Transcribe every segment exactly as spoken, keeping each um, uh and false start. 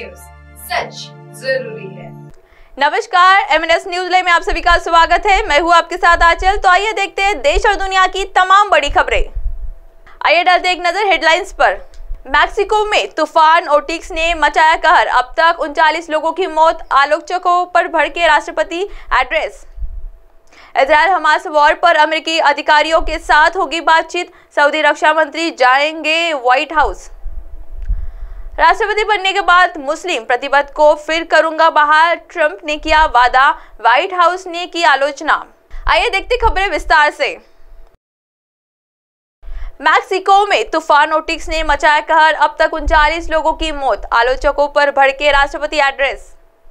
News, सच जरूरी है। नमस्कार, M N S news live में आप सभी का स्वागत है। मैं हूं आपके साथ आंचल। तो आइए देखते हैं देश और दुनिया की तमाम बड़ी खबरें। आइए डालते एक नजर हेडलाइंस पर। मैक्सिको में तूफान ओटिस ने मचाया कहर, अब तक उनचालीस लोगों की मौत, आलोचकों पर भड़के राष्ट्रपति एड्रेस। इजरायल हमास वॉर पर अमेरिकी अधिकारियों के साथ होगी बातचीत, सऊदी रक्षा मंत्री जाएंगे व्हाइट हाउस। राष्ट्रपति बनने के बाद मुस्लिम प्रतिबंध को फिर करूंगा बहाल, ट्रंप ने किया वादा, व्हाइट हाउस ने की आलोचना। आइए देखते खबरें विस्तार से। मैक्सिको में तूफान ओटिस ने मचाया कहर, अब तक उनचालीस लोगों की मौत, आलोचकों पर भड़के राष्ट्रपति एड्रेस।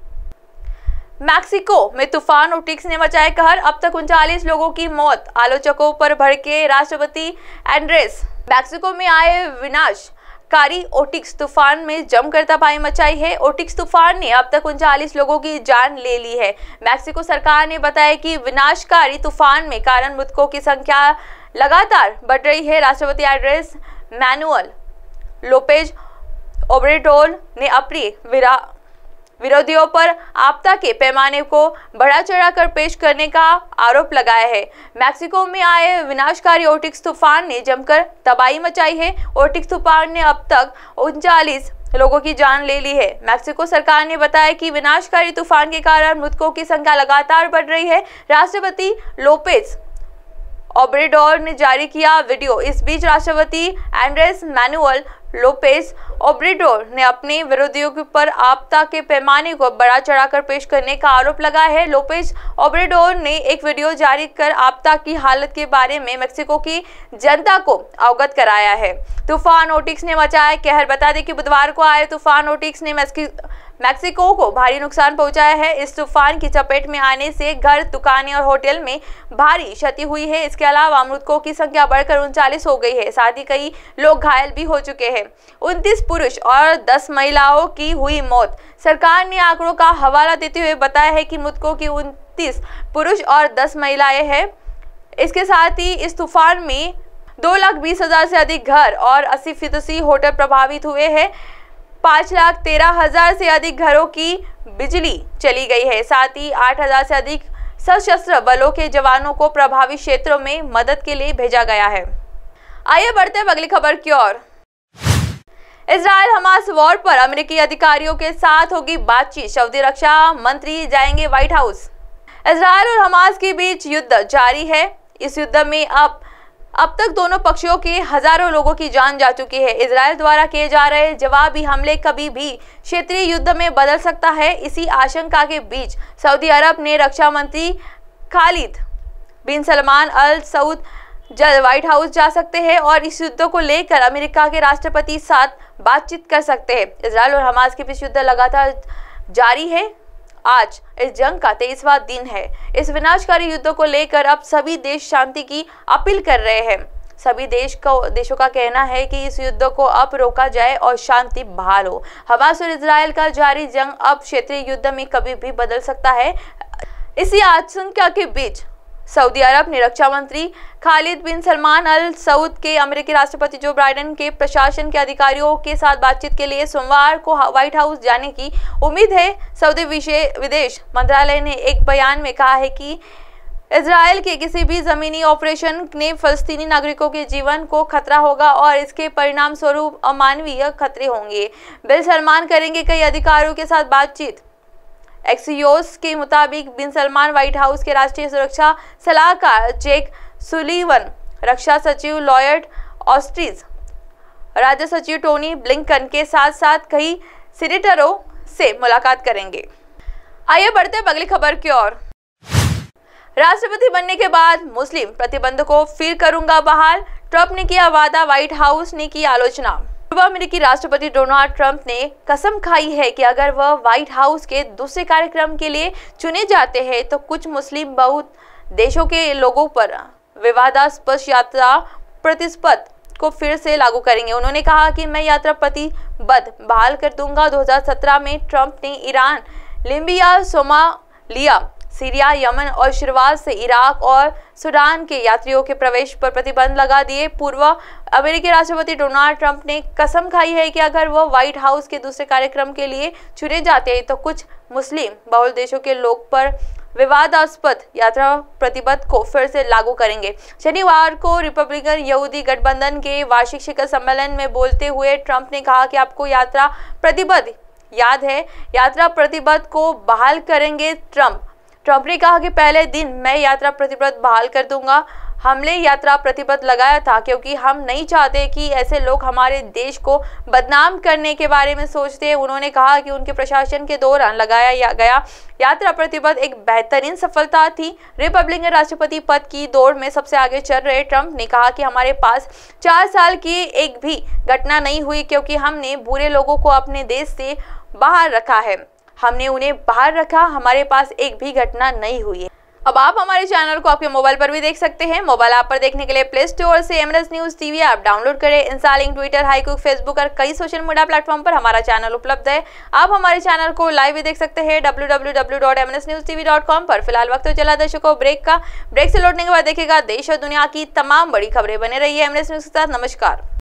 मैक्सिको में तूफान ओटिस ने मचाया कहर, अब तक उनचालीस लोगों की मौत, आलोचकों पर भड़के राष्ट्रपति एड्रेस। मैक्सिको में आए विनाशकारी ओटिस तूफान में जमकर तबाही मचाई है। ओटिस तूफान ने अब तक उनचालीस लोगों की जान ले ली है। मैक्सिको सरकार ने बताया कि विनाशकारी तूफान में कारण मृतकों की संख्या लगातार बढ़ रही है। राष्ट्रपति एड्रेस मैनुअल लोपेज ओब्रेडोर ने अपनी विरा विरोधियों पर आपदा के पैमाने को बढ़ा चढ़ाकर पेश करने का आरोप लगाया है। मैक्सिको में आए विनाशकारी ओटिस तूफान ने जमकर तबाही मचाई है। ओटिस तूफान ने अब तक उनचालीस लोगों की जान ले ली है। मैक्सिको सरकार ने बताया कि विनाशकारी तूफान के कारण मृतकों की संख्या लगातार बढ़ रही है। राष्ट्रपति लोपेज ओब्रेडोर ने जारी किया वीडियो। इस बीच राष्ट्रपति एंड्रेस मैनुअल लोपेज ओब्रेडोर ने अपने विरोधियों पर आपदा के पैमाने को बढ़ा चढ़ाकर पेश करने का आरोप लगाया है। लोपेज ओब्रेडोर ने एक वीडियो जारी कर आपदा की हालत के बारे में मैक्सिको की जनता को अवगत कराया है। तूफान ओटिस ने मचाया कहर। बता दें कि बुधवार को आए तूफान ओटिस ने मैक्सिको को भारी नुकसान पहुंचाया है। इस तूफान की चपेट में आने से घर, दुकानें और होटल में भारी क्षति हुई है। इसके अलावा मृतकों की संख्या बढ़कर उनचालीस हो गई है। साथ ही कई लोग घायल भी हो चुके हैं। उनतीस पुरुष और दस महिलाओं की हुई मौत। सरकार ने आंकड़ों का हवाला देते हुए बताया है कि मृतकों की उनतीस पुरुष और दस महिलाएं हैं। इसके साथ ही इस तूफान में दो लाख बीस हजार से अधिक घर और अस्सी फीसदी होटल प्रभावित हुए हैं। पाँच लाख तेरह हजार से अधिक घरों की बिजली चली गई है। साथ ही आठ हजार से अधिक सशस्त्र बलों के जवानों को प्रभावित क्षेत्रों में मदद के लिए भेजा गया है। आइए बढ़ते हैं अगली खबर की ओर। इजरायल हमास वॉर पर अमेरिकी अधिकारियों के साथ होगी बातचीत, सऊदी रक्षा मंत्री जाएंगे व्हाइट हाउस। इजरायल और हमास के बीच युद्ध जारी है। इस युद्ध में अब अब तक दोनों पक्षों के हजारों लोगों की जान जा चुकी है। इजरायल द्वारा किए जा रहे जवाबी हमले कभी भी क्षेत्रीय युद्ध में बदल सकता है। इसी आशंका के बीच सऊदी अरब ने रक्षा मंत्री खालिद बिन सलमान अल सऊद जल्द व्हाइट हाउस जा सकते हैं और इस युद्ध को लेकर अमेरिका के राष्ट्रपति साथ बातचीत कर सकते हैं। इजरायल और हमास के बीच युद्ध लगातार जारी है। आज इस जंग का तेईसवां दिन है। इस विनाशकारी युद्ध को लेकर अब सभी देश शांति की अपील कर रहे हैं। सभी देश को देशों का कहना है कि इस युद्ध को अब रोका जाए और शांति बहाल हो। हमास और इजरायल का जारी जंग अब क्षेत्रीय युद्ध में कभी भी बदल सकता है। इसी आशंका के बीच सऊदी अरब ने रक्षा मंत्री खालिद बिन सलमान अल सऊद के अमेरिकी राष्ट्रपति जो बाइडेन के प्रशासन के अधिकारियों के साथ बातचीत के लिए सोमवार को व्हाइट हाउस जाने की उम्मीद है। सऊदी विदेश मंत्रालय ने एक बयान में कहा है कि इजरायल के किसी भी जमीनी ऑपरेशन ने फलस्तीनी नागरिकों के जीवन को खतरा होगा और इसके परिणाम स्वरूप अमानवीय खतरे होंगे। बिन सलमान करेंगे कई अधिकारियों के साथ बातचीत। एक्सियोस के मुताबिक बिन सलमान व्हाइट हाउस के राष्ट्रीय सुरक्षा सलाहकार जेक सुलीवन, रक्षा सचिव लॉयड ऑस्ट्रिच, राज्य सचिव टोनी ब्लिंकन के साथ साथ कई सीनेटरों से मुलाकात करेंगे। आइए बढ़ते हैं अगली खबर की ओर। राष्ट्रपति बनने के बाद मुस्लिम प्रतिबंध को फिर करूंगा बहाल, ट्रंप ने किया वादा, व्हाइट हाउस ने की आलोचना। पूर्व अमेरिकी राष्ट्रपति डोनाल्ड ट्रंप ने कसम खाई है कि अगर वह व्हाइट हाउस के दूसरे कार्यक्रम के लिए चुने जाते हैं तो कुछ मुस्लिम बहुत देशों के लोगों पर विवादास्पद यात्रा प्रतिबंध को फिर से लागू करेंगे। उन्होंने कहा कि मैं यात्रा प्रतिबंध बहाल कर दूंगा। दो हज़ार सत्रह में ट्रंप ने Iran, Libya, Somalia, Syria, Yemen और शुरुआत से इराक और सूडान के यात्रियों के प्रवेश पर प्रतिबंध लगा दिए। पूर्व अमेरिकी राष्ट्रपति डोनाल्ड ट्रंप ने कसम खाई है कि अगर वह व्हाइट हाउस के दूसरे कार्यक्रम के लिए चुने जाते हैं तो कुछ मुस्लिम बहुल देशों के लोग पर विवादास्पद यात्रा प्रतिबंध को फिर से लागू करेंगे। शनिवार को रिपब्लिकन यहूदी गठबंधन के वार्षिक शिखर सम्मेलन में बोलते हुए ट्रंप ने कहा कि आपको यात्रा प्रतिबंध याद है, यात्रा प्रतिबंध को बहाल करेंगे। ट्रंप ट्रंप ने कहा कि पहले दिन मैं यात्रा प्रतिबंध बहाल कर दूंगा। हमने यात्रा प्रतिबंध लगाया था क्योंकि हम नहीं चाहते कि ऐसे लोग हमारे देश को बदनाम करने के बारे में सोचते हैं। उन्होंने कहा कि उनके प्रशासन के दौरान लगाया गया यात्रा प्रतिबंध एक बेहतरीन सफलता थी। रिपब्लिकन राष्ट्रपति पद की दौड़ में सबसे आगे चल रहे ट्रंप ने कहा कि हमारे पास चार साल की एक भी घटना नहीं हुई क्योंकि हमने बुरे लोगों को अपने देश से बाहर रखा है। हमने उन्हें बाहर रखा, हमारे पास एक भी घटना नहीं हुई है। अब आप हमारे चैनल को आपके मोबाइल पर भी देख सकते हैं। मोबाइल ऐप पर देखने के लिए प्ले स्टोर से MNS news TV app download करें। इंस्टालिंग ट्विटर, हाईकुक, फेसबुक और कई सोशल मीडिया प्लेटफॉर्म पर हमारा चैनल उपलब्ध है। आप हमारे चैनल को लाइव भी देख सकते हैं W W W dot M N S news T V dot com पर। फिलहाल वक्त तो चला दर्शकों ब्रेक का। ब्रेक से लौटने के बाद देखिएगा देश और दुनिया की तमाम बड़ी खबरें। बने रहिए एमएनएस न्यूज के साथ। नमस्कार।